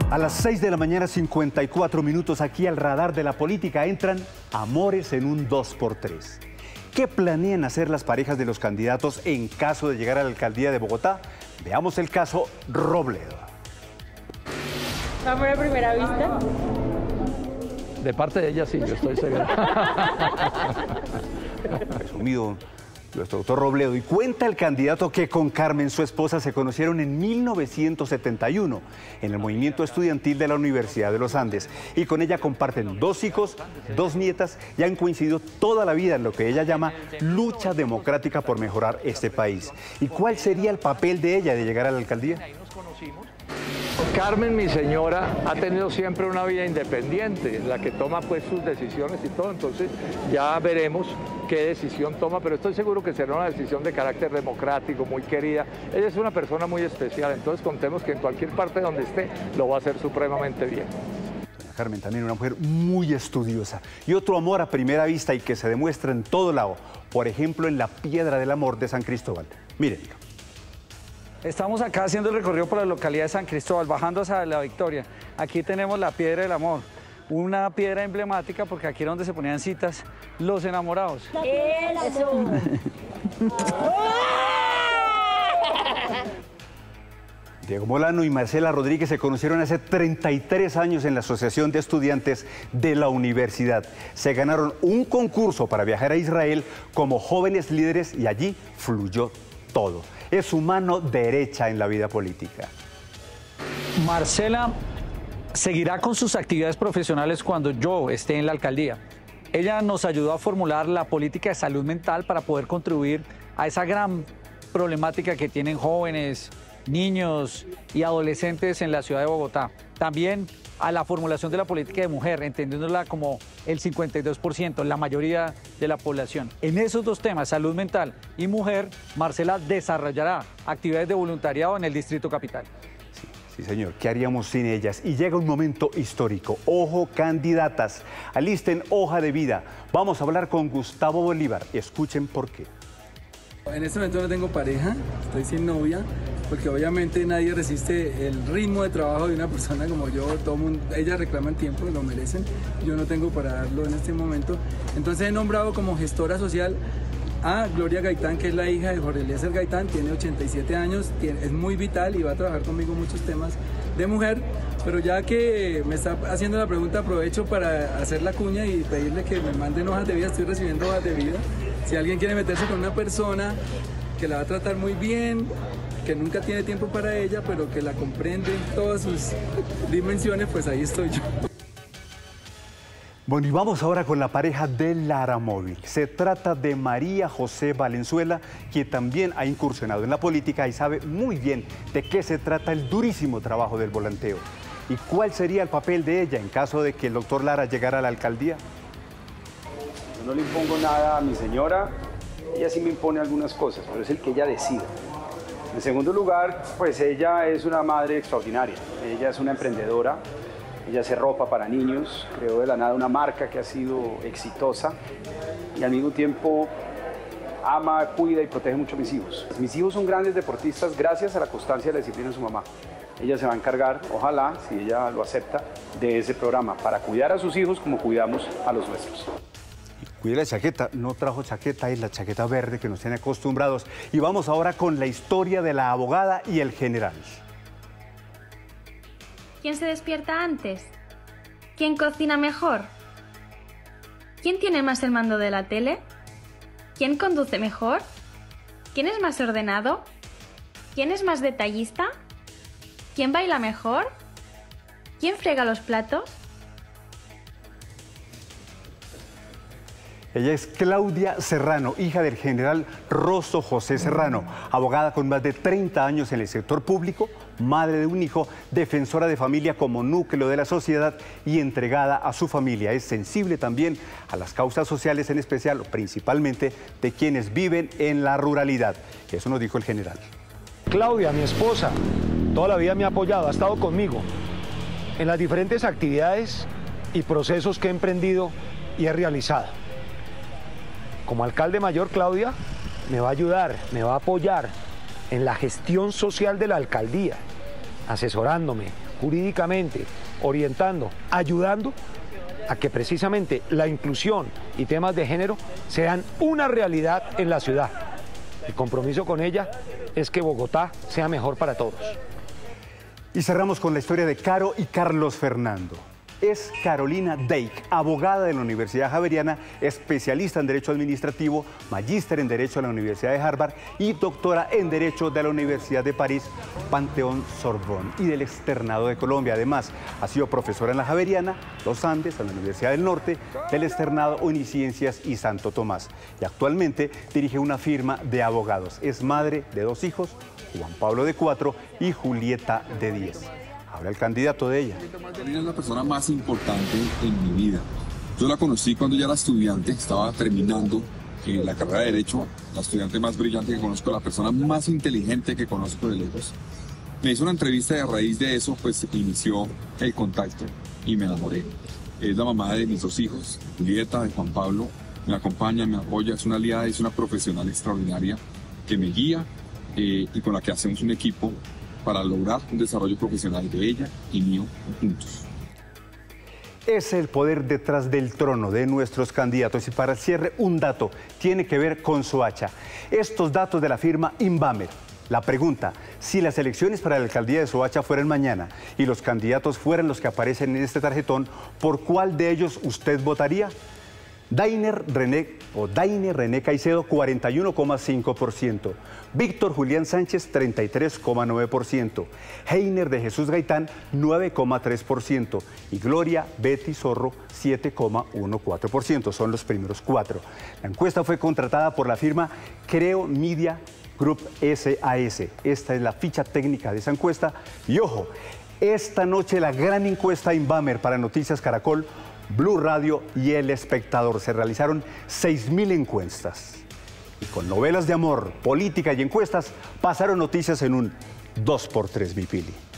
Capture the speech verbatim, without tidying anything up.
A las seis de la mañana, cincuenta y cuatro minutos, aquí al radar de la política entran amores en un dos por tres. ¿Qué planean hacer las parejas de los candidatos en caso de llegar a la alcaldía de Bogotá? Veamos el caso Robledo. ¿Amor a primera vista? De parte de ella sí, yo estoy seguro. Resumido, nuestro doctor Robledo. Y cuenta el candidato que con Carmen, su esposa, se conocieron en mil novecientos setenta y uno en el movimiento estudiantil de la Universidad de los Andes. Y con ella comparten dos hijos, dos nietas y han coincidido toda la vida en lo que ella llama lucha democrática por mejorar este país. ¿Y cuál sería el papel de ella de llegar a la alcaldía? Carmen, mi señora, ha tenido siempre una vida independiente, la que toma pues sus decisiones y todo, entonces ya veremos qué decisión toma, pero estoy seguro que será una decisión de carácter democrático, muy querida. Ella es una persona muy especial, entonces contemos que en cualquier parte donde esté lo va a hacer supremamente bien. Doña Carmen, también una mujer muy estudiosa y otro amor a primera vista y que se demuestra en todo lado, por ejemplo en la Piedra del Amor de San Cristóbal. Miren. Estamos acá haciendo el recorrido por la localidad de San Cristóbal, bajando hacia la Victoria. Aquí tenemos la Piedra del Amor, una piedra emblemática porque aquí era donde se ponían citas los enamorados. ¡Eso! Diego Molano y Marcela Rodríguez se conocieron hace treinta y tres años en la Asociación de Estudiantes de la Universidad. Se ganaron un concurso para viajar a Israel como jóvenes líderes y allí fluyó todo. Es su mano derecha en la vida política. Marcela seguirá con sus actividades profesionales cuando yo esté en la alcaldía. Ella nos ayudó a formular la política de salud mental para poder contribuir a esa gran problemática que tienen jóvenes, niños y adolescentes en la ciudad de Bogotá. También a la formulación de la política de mujer, entendiéndola como el cincuenta y dos por ciento, la mayoría de la población. En esos dos temas, salud mental y mujer, Marcela desarrollará actividades de voluntariado en el Distrito Capital. Sí, sí, señor, ¿qué haríamos sin ellas? Y llega un momento histórico. Ojo, candidatas, alisten hoja de vida. Vamos a hablar con Gustavo Bolívar. Escuchen por qué. En este momento no tengo pareja, estoy sin novia, porque obviamente nadie resiste el ritmo de trabajo de una persona como yo. Todo mundo, ellas reclaman tiempo, lo merecen, yo no tengo para darlo en este momento. Entonces he nombrado como gestora social a Gloria Gaitán, que es la hija de Jorge Eliezer Gaitán, tiene ochenta y siete años, tiene, es muy vital y va a trabajar conmigo muchos temas de mujer, pero ya que me está haciendo la pregunta, aprovecho para hacer la cuña y pedirle que me manden hojas de vida. Estoy recibiendo hojas de vida. Si alguien quiere meterse con una persona que la va a tratar muy bien, que nunca tiene tiempo para ella, pero que la comprende en todas sus dimensiones, pues ahí estoy yo. Bueno, y vamos ahora con la pareja de Lara Móvil. Se trata de María José Valenzuela, quien también ha incursionado en la política y sabe muy bien de qué se trata el durísimo trabajo del volanteo. ¿Y cuál sería el papel de ella en caso de que el doctor Lara llegara a la alcaldía? Yo no le impongo nada a mi señora, ella sí me impone algunas cosas, pero es el que ella decida. En segundo lugar, pues ella es una madre extraordinaria, ella es una emprendedora. Ella hace ropa para niños, creó de la nada una marca que ha sido exitosa y al mismo tiempo ama, cuida y protege mucho a mis hijos. Mis hijos son grandes deportistas gracias a la constancia y la disciplina de su mamá. Ella se va a encargar, ojalá, si ella lo acepta, de ese programa para cuidar a sus hijos como cuidamos a los nuestros. Cuide la chaqueta, no trajo chaqueta, es la chaqueta verde que nos tiene acostumbrados. Y vamos ahora con la historia de la abogada y el general. ¿Quién se despierta antes? ¿Quién cocina mejor? ¿Quién tiene más el mando de la tele? ¿Quién conduce mejor? ¿Quién es más ordenado? ¿Quién es más detallista? ¿Quién baila mejor? ¿Quién frega los platos? Ella es Claudia Serrano, hija del general Rosso José Serrano, abogada con más de treinta años en el sector público, madre de un hijo, defensora de familia como núcleo de la sociedad y entregada a su familia. Es sensible también a las causas sociales, en especial, principalmente, de quienes viven en la ruralidad. Eso nos dijo el general. Claudia, mi esposa, toda la vida me ha apoyado, ha estado conmigo en las diferentes actividades y procesos que he emprendido y he realizado. Como alcalde mayor, Claudia me va a ayudar, me va a apoyar en la gestión social de la alcaldía, asesorándome, jurídicamente, orientando, ayudando a que precisamente la inclusión y temas de género sean una realidad en la ciudad. El compromiso con ella es que Bogotá sea mejor para todos. Y cerramos con la historia de Caro y Carlos Fernando. Es Carolina Dake, abogada de la Universidad Javeriana, especialista en Derecho Administrativo, magíster en Derecho de la Universidad de Harvard y doctora en Derecho de la Universidad de París, Panteón Sorbonne y del Externado de Colombia. Además, ha sido profesora en la Javeriana, los Andes, en la Universidad del Norte, del Externado, Uniciencias y Santo Tomás. Y actualmente dirige una firma de abogados. Es madre de dos hijos, Juan Pablo de cuatro y Julieta de diez. Ahora el candidato de ella. Carolina es la persona más importante en mi vida. Yo la conocí cuando ya era estudiante, estaba terminando eh, la carrera de Derecho, la estudiante más brillante que conozco, la persona más inteligente que conozco de lejos. Me hizo una entrevista y a raíz de eso pues inició el contacto y me enamoré. Es la mamá de mis dos hijos, Julieta, de Juan Pablo, me acompaña, me apoya, es una aliada, es una profesional extraordinaria que me guía eh, y con la que hacemos un equipo para lograr un desarrollo profesional de ella y mío juntos. Es el poder detrás del trono de nuestros candidatos. Y para el cierre, un dato tiene que ver con Soacha. Estos datos de la firma Inbamer. La pregunta, si las elecciones para la alcaldía de Soacha fueran mañana y los candidatos fueran los que aparecen en este tarjetón, ¿por cuál de ellos usted votaría? Dainer René, o Dainer René Caicedo, cuarenta y uno coma cinco por ciento. Víctor Julián Sánchez, treinta y tres coma nueve por ciento. Heiner de Jesús Gaitán, nueve coma tres por ciento. Y Gloria Betty Zorro, siete coma catorce por ciento. Son los primeros cuatro. La encuesta fue contratada por la firma Creo Media Group S A S. Esta es la ficha técnica de esa encuesta. Y ojo, esta noche la gran encuesta Inbamer para Noticias Caracol, Blue Radio y El Espectador. Se realizaron seis mil encuestas. Y con novelas de amor, política y encuestas, pasaron noticias en un dos por tres Bipili.